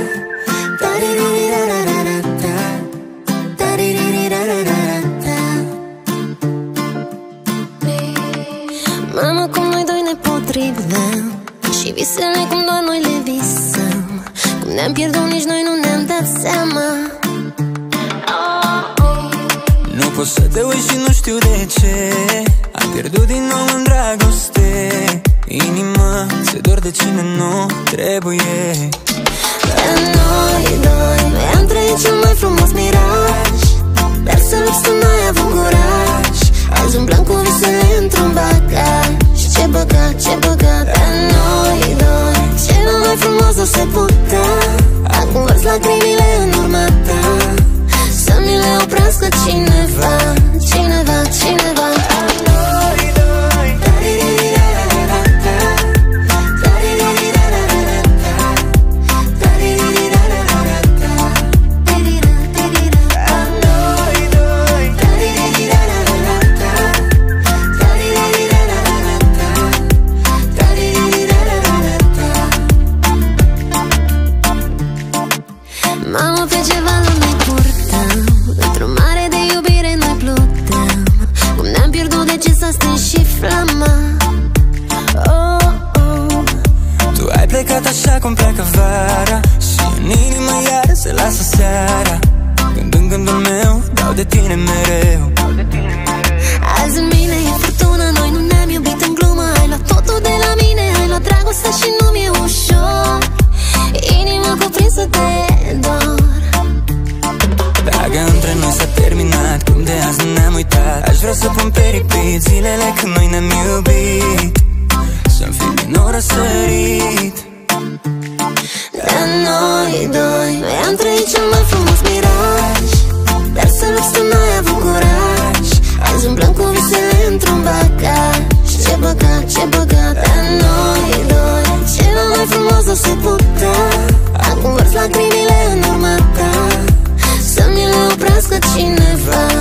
Mamă, cum noi doi ne potrivim și visele cum doar noi le visăm. Cum ne-am pierdut, nici noi nu ne-am dat seama. Nu pot să te uit și nu știu de ce. Am pierdut din nou în dragoste. Inima se dor de cine nu trebuie. Dar noi doi, noi am trăit cel mai frumos miraj. Dar să lipsă n-ai avut curaj. Azi umblăm cu visele într-un bagaj. Ce băgat, ce băgat. Dar noi doi, ceva mai frumos nu se putea. Acum vărs lacrimile în urma ta. Să mi le oprească cineva, cineva, cineva. Mamă, pe ceva noi purtăm. Într-o mare de iubire noi pluteam. Cum ne-am pierdut, de ce s-a stins și flama. Oh, oh. Tu ai plecat așa cum pleacă vara și în inimă iară se lasă seara. Când în gândul meu dau de tine mereu. Azi în mine e furtună, noi nu ne-am iubit în glumă. Ai luat totul de la mine, ai luat dragostea și nu mi-e ușor. Inima cuprinsă de dor. Dacă între noi s-a terminat, cum de azi nu ne-am uitat. Aș vrea să pun pe repeat zilele când noi ne-am iubit. Să-mi fi din nou răsărit. Dar noi doi, noi am trăit cel mai frumos miraj. Dar să lipsă n-ai avut curaj. Azi umblăm cu visele într-un bagaj. Ce băgat, ce băgat. Dar noi doi, ceva mai frumos nu se putea. Acum vărs lacrimile în urma ta. Să mi le oprească cineva.